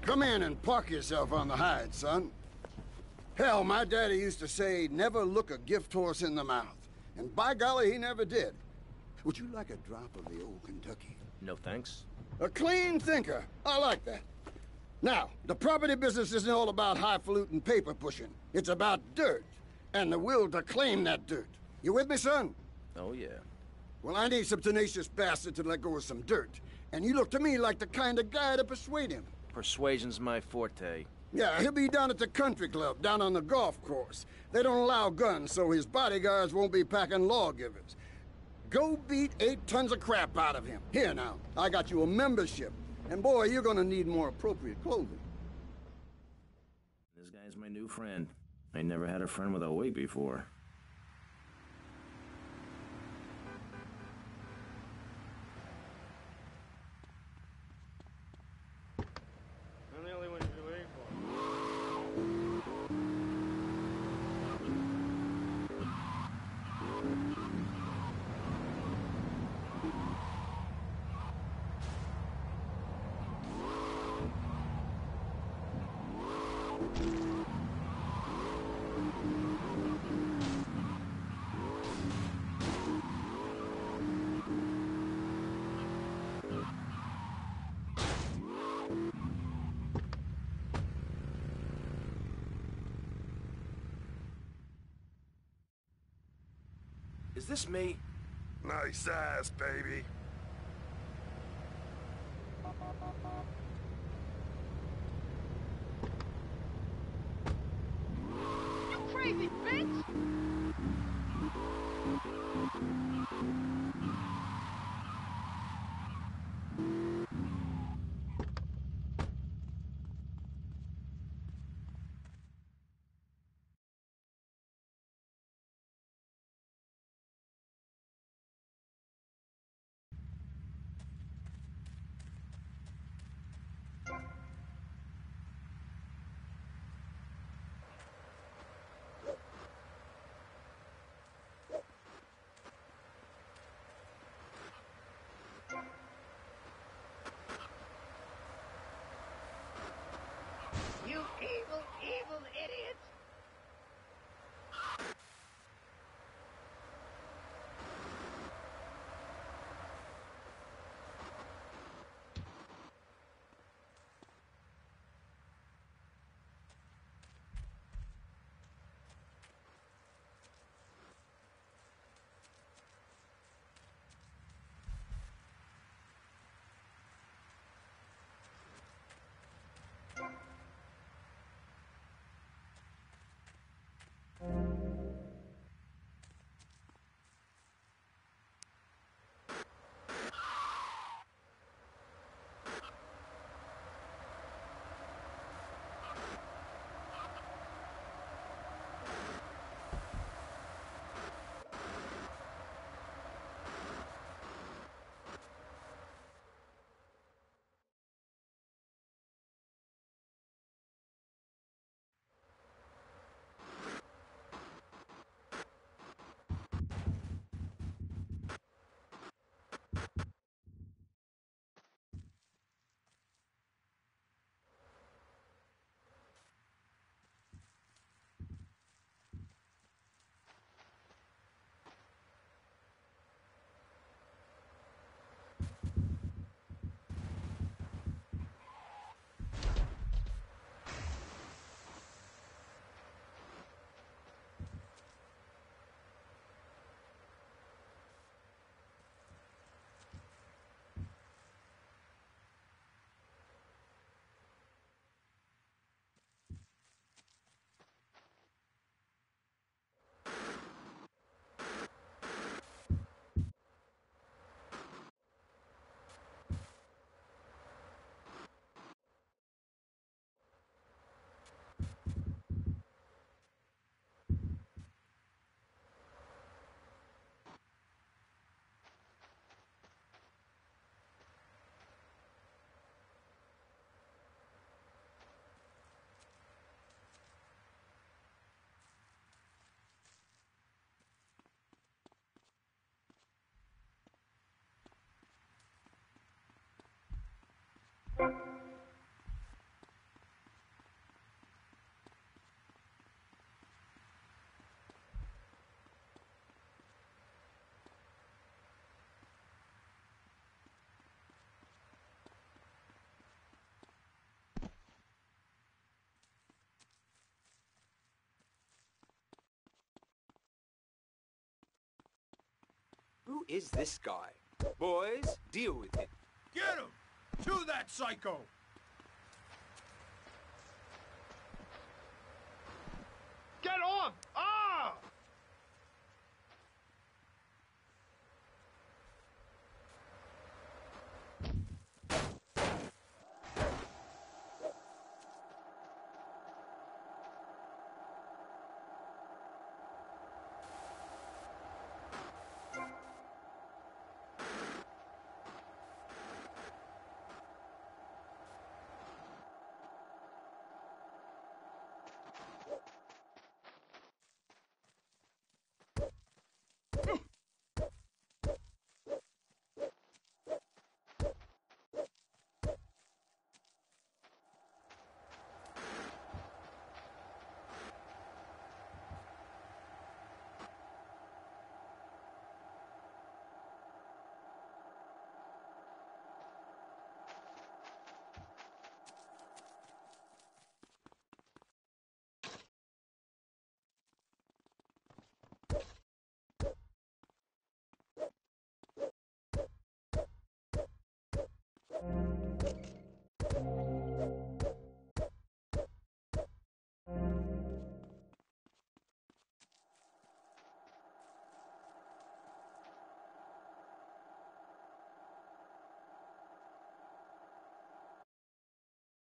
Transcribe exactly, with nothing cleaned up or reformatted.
Come in and park yourself on the hide, son. Hell, my daddy used to say, never look a gift horse in the mouth. And by golly, he never did. Would you like a drop of the old Kentucky? No thanks. A clean thinker. I like that. Now, the property business isn't all about highfalutin paper pushing. It's about dirt, and the will to claim that dirt. You with me, son? Oh, yeah. Well, I need some tenacious bastard to let go of some dirt. And you look to me like the kind of guy to persuade him. Persuasion's my forte. Yeah, he'll be down at the country club, down on the golf course. They don't allow guns, so his bodyguards won't be packing lawgivers. Go beat eight tons of crap out of him. Here now, I got you a membership. And boy, you're gonna need more appropriate clothing. This guy's my new friend. I never had a friend with a wig before. I'm the only one you're waiting for. Is this me? Nice ass, baby. You crazy bitch! Who is this guy? Boys, deal with it. Get him! To that psycho!